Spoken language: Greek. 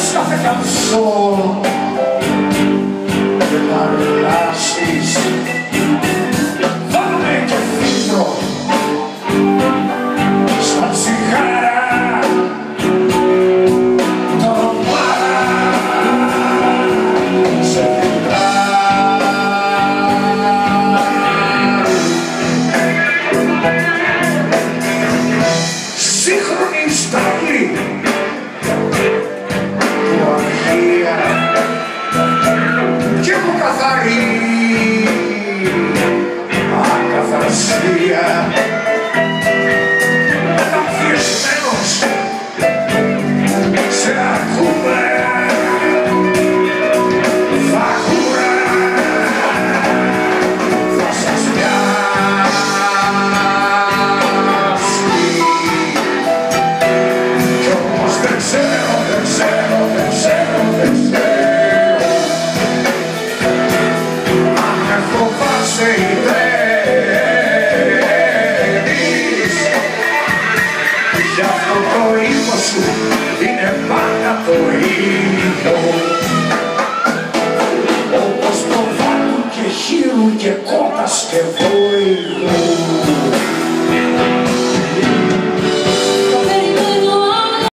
κάθε καμψό και παρελάσεις. Βάλε και φίλτρο στα τσιγάρα, το σε σύγχρονη στάβλη του αρχεία κι έχω καθαρή ακαθαρσία. Όταν πιεσμένος σε ακούμε θα κουρά, θα σας πιάσει κι όμως δεν ξέρω αν με φοβάσαι ή γι' αυτό το ύφος σου είναι πάντα το ίδιο, όπως το βάτου και χείρου και κότας και βόηδου.